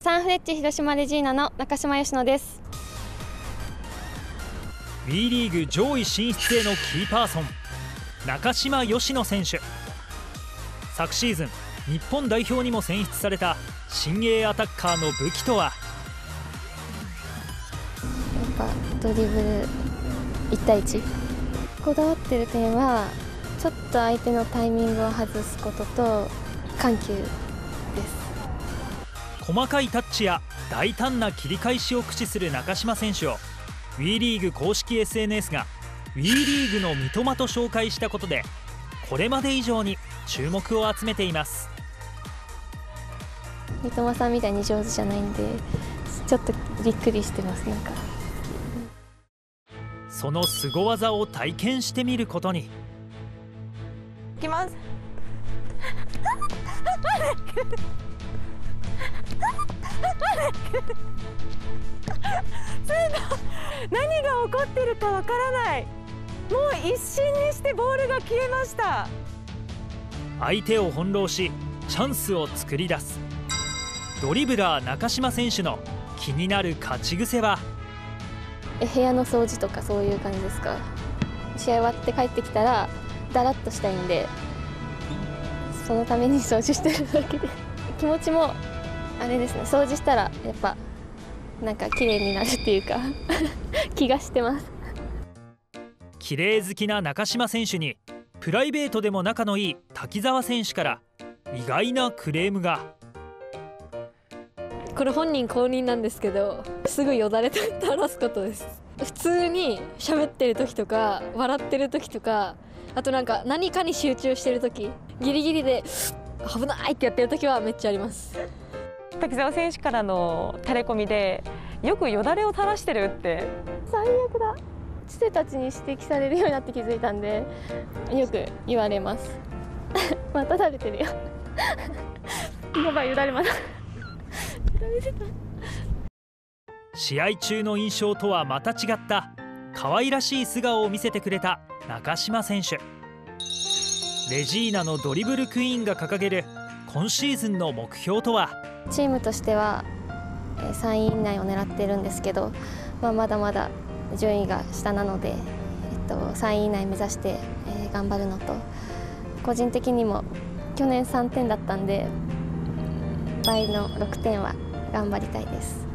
サンフレッチェ広島レジーナの中島佳乃です。 WE リーグ上位進出へのキーパーソン、中島佳乃選手。昨シーズン日本代表にも選出された新鋭アタッカーの武器とは。 やっぱドリブル1対1、こだわってる点はちょっと相手のタイミングを外すことと緩急です。 細かいタッチや大胆な切り返しを駆使する中島選手を WE リーグ公式 SNS が WE リーグの三笘と紹介したことで、これまで以上に注目を集めています。 三笘さんみたいに上手じゃないんで、ちょっとびっくりしてます。なんかその凄技を体験してみることに。 いきます。何が起こってるかわからない。もう一瞬にしてボールが消えました。 相手を翻弄しチャンスを作り出すドリブラー中島選手の気になる勝ち癖は。 部屋の掃除とかそういう感じですか。試合終わって帰ってきたらだらっとしたいんで、そのために掃除してるだけで気持ちもあれですね、掃除したらやっぱなんか綺麗になるっていうか気がしてます。 綺麗好きな中島選手にプライベートでも仲のいい滝沢選手から意外なクレームが。 これ本人公認なんですけど、すぐよだれ垂らすことです。普通に喋ってる時とか笑ってる時とか、あとなんか何かに集中してる時、ギリギリで危ないってやってる時はめっちゃあります。 滝沢選手からのタレコミでよくよだれを垂らしてるって。 最悪だ。知性たちに指摘されるようになって気づいたんで、よく言われます。また垂れてるよやばい、よだれまだ試合中の印象とはまた違った可愛らしい素顔を見せてくれた中島選手。レジーナのドリブルクイーンが掲げる今シーズンの目標とは。 チームとしては3位以内を狙ってるんですけど、まだまだ順位が下なので、3位以内目指して頑張るのと、個人的にも去年3点だったんで倍の6点は頑張りたいです。